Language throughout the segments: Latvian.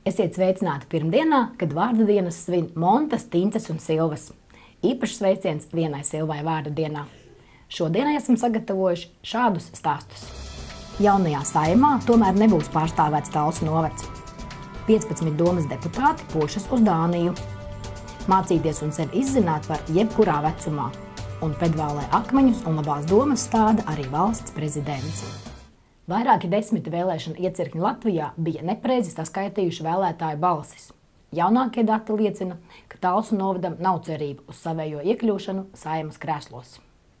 Esiet sveicināti pirmdienā, kad vārdu dienas svin Montas, Tinces un Silvas. Īpašs sveiciens vienai Silvai vārdu dienā. Šodienai esam sagatavojuši šādus stāstus. Jaunajā Saeimā tomēr nebūs pārstāvēts Talsu novads. 15 domas deputāti pošas uz Dāniju. Mācīties un sevi izzināt var jebkurā vecumā. Un pedvālē akmeņus un labās domas stāda arī valsts prezidents. Vairāki 10 vēlēšanu iecirkņi Latvijā bija nepareizi saskaitījuši vēlētāju balsis. Jaunākie dati liecina, ka Talsu novadam nav cerību uz savējo iekļūšanu Saeimas krēslos.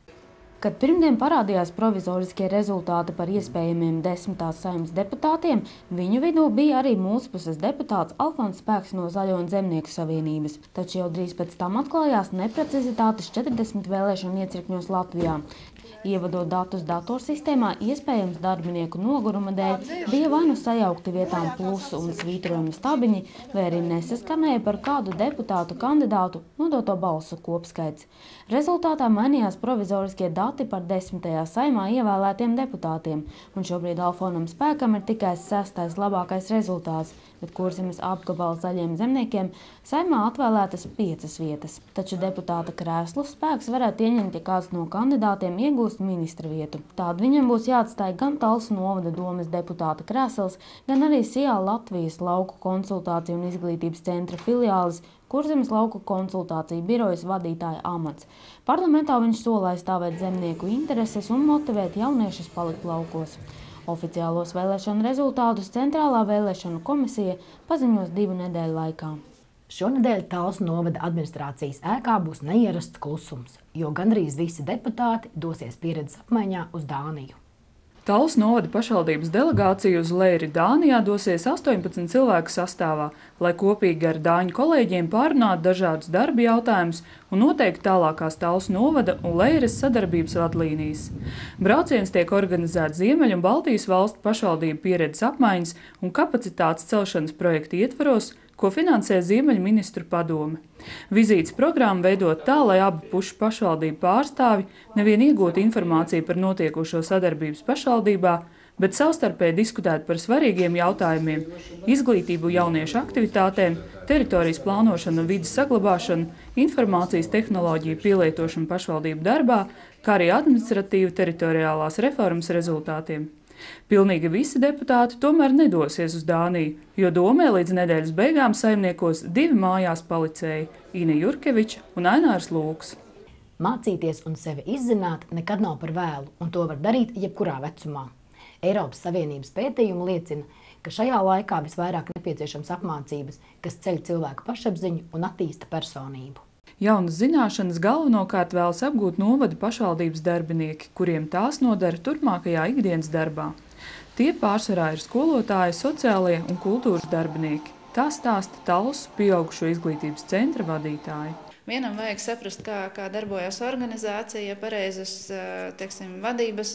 Kad pirmdien parādījās provizoriskie rezultāti par iespējamiem 10. Saeimas deputātiem, viņu vidū bija arī mūspuses deputāts Alfons Spēks no Zaļo un Zemnieku savienības. Taču jau drīz pēc tam atklājās neprecizitātes 40 vēlēšanu iecirkņos Latvijā. Ievadot datus datorsistēmā, iespējams darbinieku noguruma dēļ bija vai nu sajaukti vietām plusu un svītrojuma stabiņi, vai arī nesaskanēja par kādu deputātu kandidātu nodoto balsu kopskaits. Rezultātā mainījās provizoriskie dati par 10. Saeimā ievēlētiem deputātiem, un šobrīd Alfonam Spēkam ir tikai 6. labākais rezultāts, bet Kurzemes apgabala Zaļiem zemniekiem Saeimā atvēlētas 5 vietas. Taču deputāta krēslu Spēks varētu ieņemt, ja kāds no kandidātiem iegūst ministra vietu. Tādu viņam būs jāatstāj gan Talsu novada domes deputāta krēsls, gan arī SIA Latvijas lauku konsultāciju un izglītības centra filiālis Kurzemes lauku konsultāciju birojas vadītāja amats. Parlamentā viņš sola aizstāvēt zemnieku intereses un motivēt jauniešus palikt laukos. Oficiālos vēlēšanu rezultātus Centrālā vēlēšanu komisija paziņos 2 nedēļu laikā. Šonedēļ Talsu novada administrācijas ēkā būs neierasts klusums, jo gandrīz visi deputāti dosies pieredzes apmaiņā uz Dāniju. Talsu novada pašvaldības delegācija uz Leiri Dānijā dosies 18 cilvēku sastāvā, lai kopīgi ar dāņu kolēģiem pārunātu dažādus darba jautājumus un noteikti tālākās Talsu novada un Leiras sadarbības vadlīnijas. Brauciens tiek organizēts Ziemeļu un Baltijas valstu pašvaldību pieredzes apmaiņas un kapacitātes celšanas projekta ietvaros, ko finansē Ziemeļu ministru padome. Vizītes programma veidot tā, lai abu pušu pašvaldību pārstāvi nevien iegūtu informāciju par notiekošo sadarbības pašvaldībā, bet savstarpēji diskutētu par svarīgiem jautājumiem – izglītību jauniešu aktivitātēm, teritorijas plānošanu un vides saglabāšanu, informācijas tehnoloģiju pielietošanu pašvaldību darbā, kā arī administratīvu teritoriālās reformas rezultātiem. Pilnīgi visi deputāti tomēr nedosies uz Dāniju, jo domē līdz nedēļas beigām saimniekos 2 mājās palicēji – Ine Jurkeviča un Ainārs Lūks. Mācīties un sevi izzināt nekad nav par vēlu, un to var darīt jebkurā vecumā. Eiropas Savienības pētījumi liecina, ka šajā laikā visvairāk nepieciešams apmācības, kas ceļ cilvēku pašapziņu un attīsta personību. Jaunas zināšanas galvenokārt vēlas apgūt novada pašvaldības darbinieki, kuriem tās nodara turpmākajā ikdienas darbā. Tie pārsvarā ir skolotāji, sociālie un kultūras darbinieki. Tā stāsta Talsu pieaugušo izglītības centra vadītāji. Vienam vajag saprast, kā darbojas organizācija, pareizus, vadības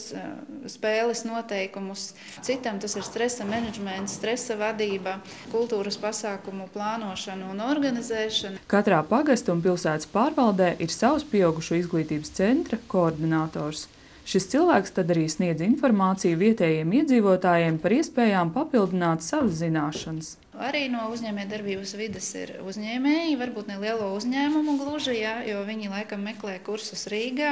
spēles noteikumus. Citam tas ir stresa menedžments, stresa vadība, kultūras pasākumu plānošana un organizēšana. Katrā pagasta un pilsētas pārvaldē ir savs pieaugušo izglītības centra koordinators. Šis cilvēks tad arī sniedz informāciju vietējiem iedzīvotājiem par iespējām papildināt savas zināšanas. Arī no uzņēmējdarbības vides ir uzņēmēji, varbūt ne lielo uzņēmumu gluži, jo viņi laikam meklē kursus Rīgā,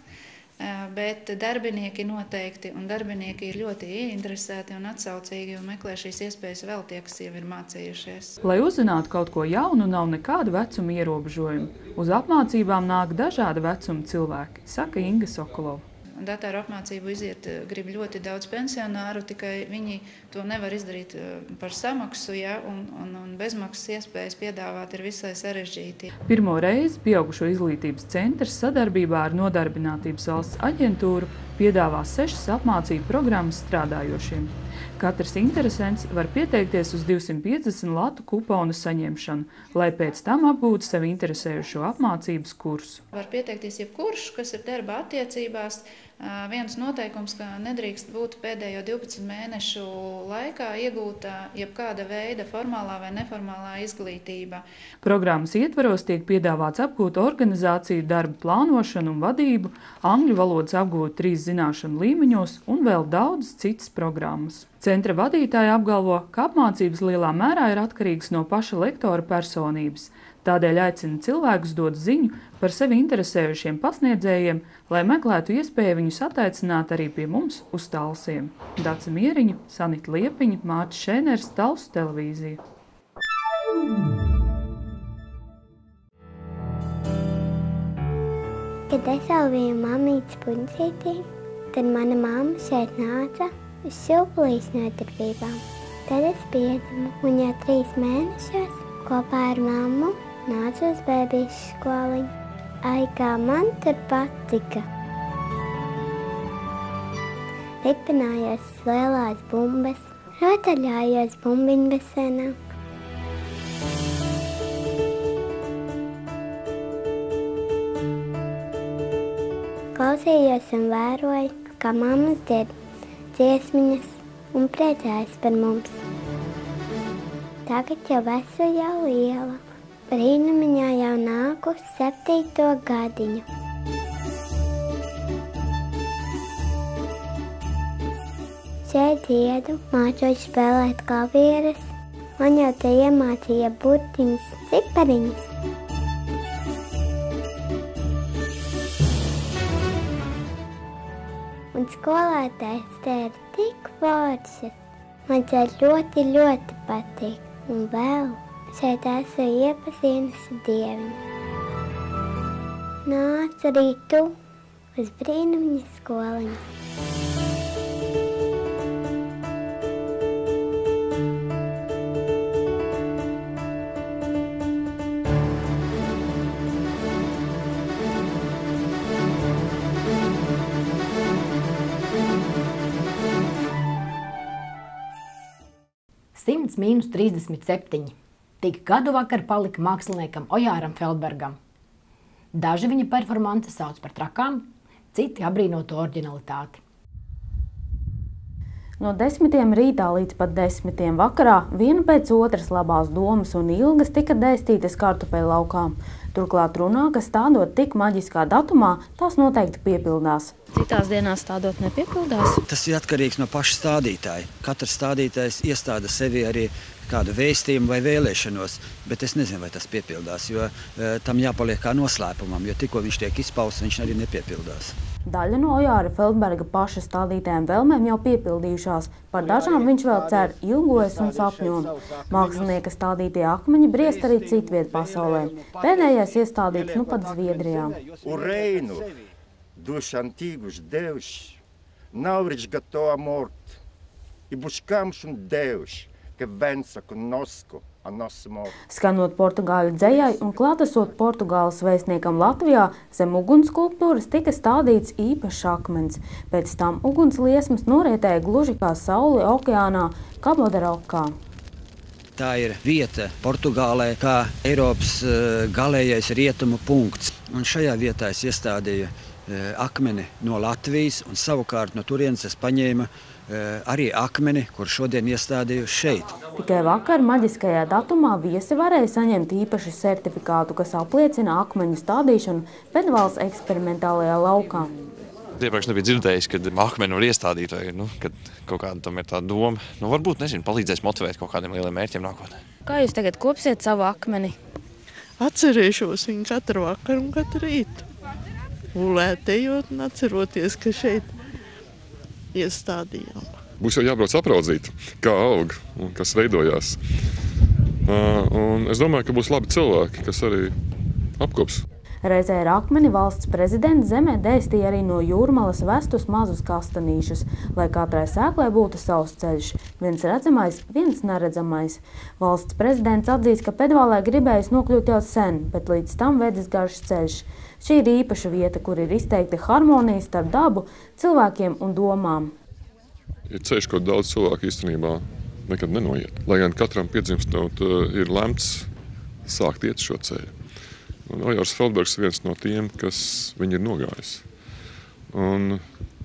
bet darbinieki noteikti, un darbinieki ir ļoti ieinteresēti un atsaucīgi un meklē šīs iespējas vēl tie, kas jau ir mācījušies. Lai uzzinātu kaut ko jaunu, nav nekādu vecuma ierobežojumu. Uz apmācībām nāk dažāda vecuma cilvēki, saka Inga Sokolova. Datoru apmācību iziet grib ļoti daudz pensionāru, tikai viņi to nevar izdarīt par samaksu, un bezmaksas iespējas piedāvāt ir visai sarežģīti. Pirmo reizi pieaugušo izglītības centrs sadarbībā ar Nodarbinātības valsts aģentūru piedāvā 6 apmācību programmas strādājošiem. Katrs interesents var pieteikties uz 250 latu kuponu saņemšanu, lai pēc tam apgūtu sevi interesējušo apmācības kursu. Var pieteikties jebkurš, kas ir darba attiecībās, viens noteikums, ka nedrīkst būt pēdējo 12 mēnešu laikā iegūta jebkāda veida formālā vai neformālā izglītība. Programmas ietvaros tiek piedāvāts apgūt organizāciju darba plānošanu un vadību, angļu valodas apgūt 3 zināšanu līmeņos un vēl daudz citas programmas. Centra vadītāja apgalvo, ka apmācības lielā mērā ir atkarīgas no paša lektora personības. Tādēļ aicina cilvēkus dot ziņu par sevi interesējušiem pasniedzējiem, lai meklētu iespēju viņus attaicināt arī pie mums uz Talsiem. Dace Mieriņa, Sanita Liepiņa, Mārtis Šēners, Talsu televīzija. Kad es vēl biju mamītes puncītī, tad mana mamma šeit nāca uz Šūplīs nodarbībām. Tad es piedzimu un jau 3 mēnešos kopā ar mammu nācu uz bēbīšu skoliņu. Ai, kā man tur patika. Ripinājos uz lielās bumbas, rotaļājos bumbiņbasenā. Klausījos un vēroju, kā mammas dzied dziesmiņas un priecājas par mums. Tagad jau esmu jau liela. Brīnumiņā jau nāku 7. gadiņu. Šeit dziedu, mācos spēlēt klavieres. Man jau te iemācīja burtiņas, cipariņas. Un skolētājs te ir tik foršas. Man te ļoti, ļoti patīk. Un vēl šeit esmu iepazinusi dieviņu. Nāc arī tu uz brīnumiņa skoliņu. -37. Tik gadu vakar palika māksliniekam Ojāram Feldbergam. Daži viņa performances sauc par trakām, citi abrīno to oriģinalitāti. No 10 rītā līdz pat 10 vakarā viena pēc otras labās domas un ilgas tika dēstītas kartupeļu laukām. Turklāt runā, ka stādot tik maģiskā datumā, tās noteikti piepildās. Citās dienās stādot nepiepildās? Tas ir atkarīgs no paša stādītāja. Katrs stādītājs iestāda sevi arī kādu vēstījumu vai vēlēšanos, bet es nezinu, vai tas piepildās, jo tam jāpaliek kā noslēpumam, jo tikko viņš tiek izpausts, viņš arī nepiepildās. Daļa no Ojāra Feldberga paša stādītājiem vēlmēm jau piepildījušās, par dažām viņš vēl cer, ilgojas un sapņo. Mākslinieka stādītie akmeņi briest arī citviet pasaulē. Pēdējais iestādīts nu pat Zviedrijā. O reino dos antigos deuses não resgatou a morte e buscamos Deus que vença conosco a nossa morte. Skanot portugāļu dzejai un klātesot Portugāles vēstniekam Latvijā, zem ugunskulptūras tika stādīts īpašs akmens. Pēc tam ugunsliesmas norietēja gluži kā saule okeānā Cabo de Rokā. Tā ir vieta Portugālē kā Eiropas galējais rietumu punkts. Un šajā vietā es iestādīju akmeni no Latvijas un savukārt no turienes es paņēmu arī akmeni, kur šodien iestādīju šeit. Tikai vakar maģiskajā datumā viesi varēja saņemt īpašu certifikātu, kas apliecina akmeņu stādīšanu Pedvāles eksperimentālajā laukā. Iepriekš nebija dzirdējis, kad akmeni var iestādīt, vai kad kaut kāda tam ir tā doma. Varbūt, nezinu, palīdzēs motivēt kaut kādiem lieliem mērķiem nākotnē. Kā jūs tagad kopsiet savu akmeni? Atcerēšos viņu katru vakaru un katru rītu. Ulētējot un atceroties, ka šeit iestādījām. Būs jau jābrauc apraudzīt, kā aug un kas veidojās. Un es domāju, ka būs labi cilvēki, kas arī apkops. Reizē ar akmeni valsts prezidents zemē dēstīja arī no Jūrmalas vestus mazus kastanīšus, lai katrai sēklai būtu savs ceļš, viens redzamais, viens neredzamais. Valsts prezidents atzīst, ka Pedvālē gribējis nokļūt jau sen, bet līdz tam vedis garš ceļš. Šī ir īpaša vieta, kur ir izteikti harmonija starp dabu, cilvēkiem un domām. Ir ceļš, ko daudz cilvēku īstenībā nekad nenoiet. Lai gan katram piedzimstot ir lemts sākt iet šo ceļu. Un Ojārs Feldbergs ir viens no tiem, kas viņu ir nogājis. Un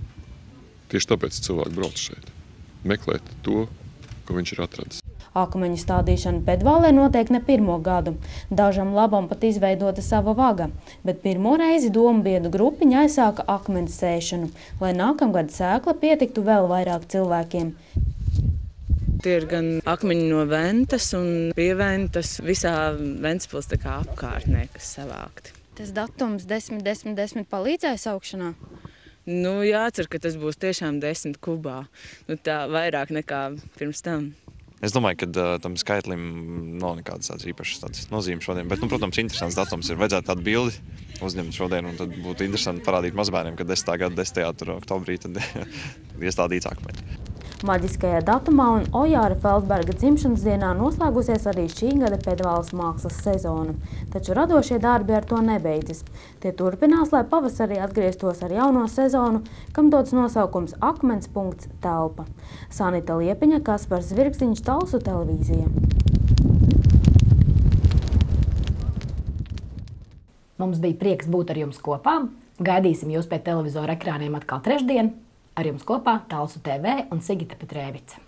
Tieši tāpēc cilvēki brauc šeit. Meklēt to, ko viņš ir atradis. Akmeņu stādīšana Pedvālē notiek ne pirmo gadu. Dažam labam pat izveidota sava vaga, bet pirmo reizi domu biedru grupiņa aizsāka akmens sēšanu, lai nākamgad sēkla pietiktu vēl vairāk cilvēkiem. Tie ir gan akmeņi no Ventas un pieventas visā Ventspils apkārtnē, kas savākti. Tas datums 10 palīdzēja saukšanā? Jācer, ka tas būs tiešām 10 kubā. Tā vairāk nekā pirms tam. Es domāju, ka tam skaitlim nav nekādas īpašas nozīmes šodien. Bet, protams, interesants datums ir. Vajadzētu tādu bildi uzņemt šodien, un tad būtu interesanti parādīt mazbērniem, ka 10. gada 10. oktobrī tad iestādīts akmeņi. Maģiskajā datumā un Ojāra Feldberga dzimšanas dienā noslēgusies arī šī gada Pedvāles mākslas sezona. Taču radošie darbi ar to nebeidzas. Tie turpinās, lai pavasarī atgrieztos ar jauno sezonu, kam dots nosaukums Akmens.telpa. Sanita Liepiņa, Kaspars Zvirgziņš, Talsu televīzija. Mums bija prieks būt ar jums kopā. Gaidīsim jūs pie televizora ekrāniem atkal trešdien. Ar jums kopā Talsu TV un Sigita Petrēvica.